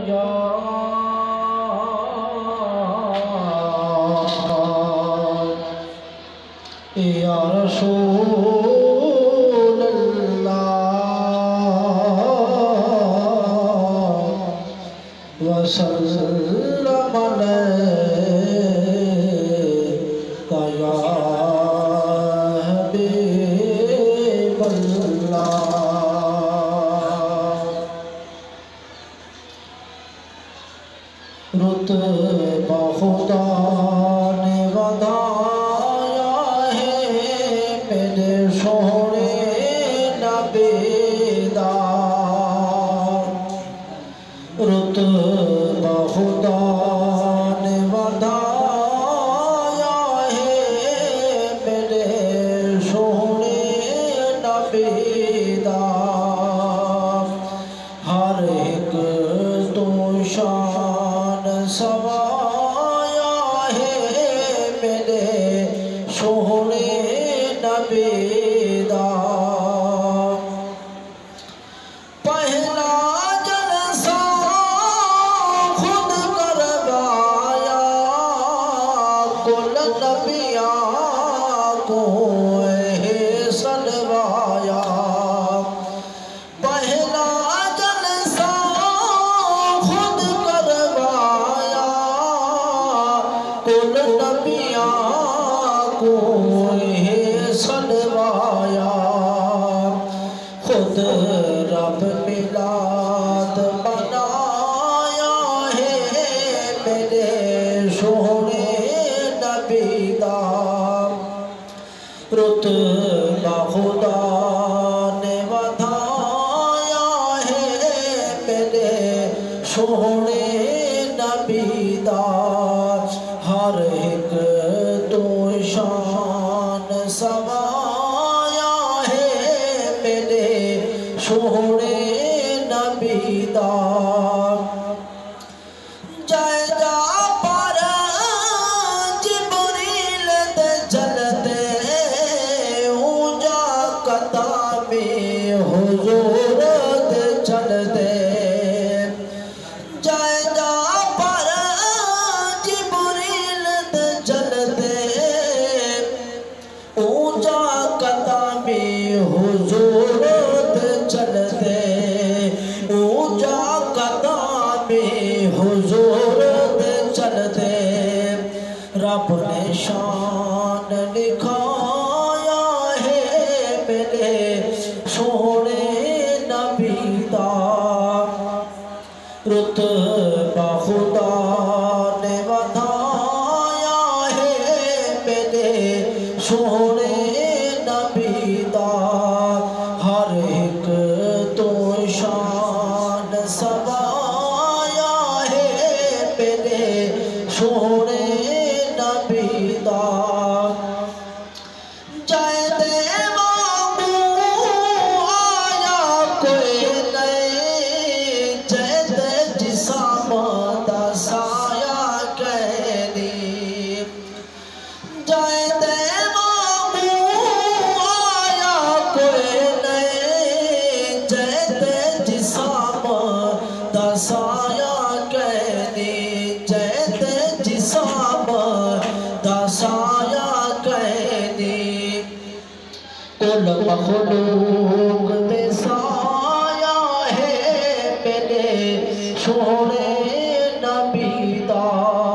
یا رسول اللہ وسلم علیک یا حبیب اللہ رتبہ خدا نے ودایا ہے میرے سونے نبی دا رتبہ خدا نے ودایا ہے میرے سونے نبی دا ہر ایک تو شان سوایا ہے میرے سونے نبی دا پہلا جلسہ خود کروایا کل نبیوں کو سلوایا پہلا جلسہ خود کروایا کل نبیوں کو سلوایا خود رب میلاد منایا ہے میرے سونے نبی دا رتبہ خدا نے ودایا ہے میرے سونے نبی دا ہر ایک تو شان سوایا ہے میرے سونے نبی دا جائے جا پر جبریل دے چلتے اونجا قدم حضور دے چلتے جائے جا پر جبریل دے چلتے اونجا قدم حضور دے چلتے اونجا قدم حضور دے چلتے رب نے شان لکھایا ہے میرے سونے نبی دا رتبہ خدا نے ودایا ہے میرے سونے نبی دا ہر ایک تو شان سوایا ہے میرے سونے نبی دا جائے دے مامو آیا کوئی نہیں جائے دے جسام دا سایہ قریب جائے دے مامو آیا کوئی نہیں جائے دے جسام دا سایہ قریب جائے دے جسام دا سایہ قریب کل مخلوق دے سایہ ہے میرے سونے نبی دا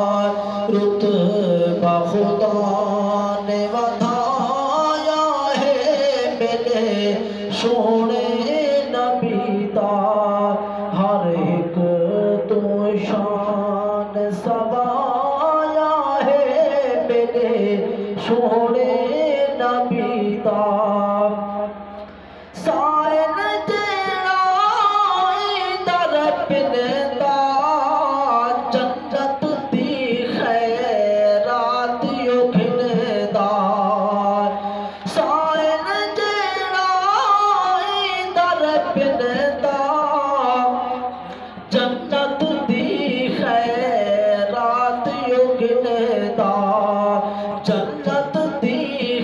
رتبہ خدا نے ودایا ہے میرے سونے نبی دا ہر ایک تو شان سوایا ہے میرے سونے نبی دا سائن جیڑا در پندا جنت دی خیرات یو گھندا سائن جیڑا در پندا جنت دی خیرات یو گھندا جنت دی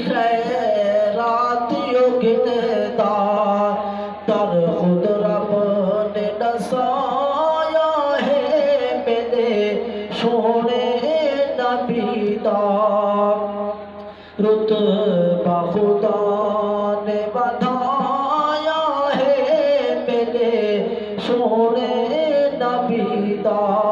خیرات یو گھندا در خود رب نے نسایا رتبہ خدا نے بڑھایا ہے میرے سونے نبی دا